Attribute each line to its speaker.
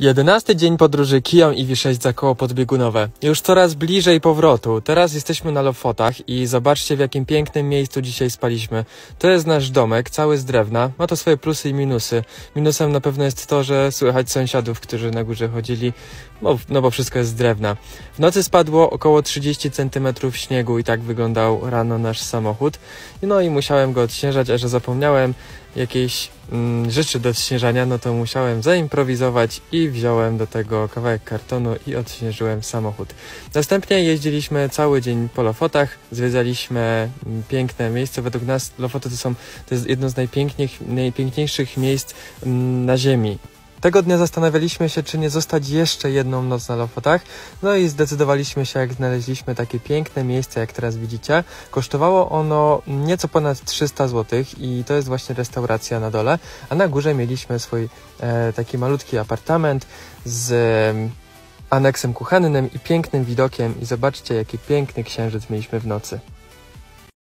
Speaker 1: 11 dzień podróży Kiją EV6 za koło podbiegunowe. Już coraz bliżej powrotu. Teraz jesteśmy na Lofotach i zobaczcie, w jakim pięknym miejscu dzisiaj spaliśmy. To jest nasz domek, cały z drewna. Ma to swoje plusy i minusy. Minusem na pewno jest to, że słychać sąsiadów, którzy na górze chodzili, bo wszystko jest z drewna. W nocy spadło około 30 cm śniegu i tak wyglądał rano nasz samochód. No i musiałem go odśnieżać, a że zapomniałem jakieś rzeczy do odśnieżania, no to musiałem zaimprowizować i wziąłem do tego kawałek kartonu i odśnieżyłem samochód. Następnie jeździliśmy cały dzień po Lofotach, zwiedzaliśmy piękne miejsca. Według nas Lofoty to jest jedno z najpiękniejszych miejsc na ziemi. Tego dnia zastanawialiśmy się, czy nie zostać jeszcze jedną noc na Lofotach, no i zdecydowaliśmy się, jak znaleźliśmy takie piękne miejsce, jak teraz widzicie. Kosztowało ono nieco ponad 300 zł i to jest właśnie restauracja na dole, a na górze mieliśmy swój taki malutki apartament z aneksem kuchennym i pięknym widokiem i zobaczcie, jaki piękny księżyc mieliśmy w nocy.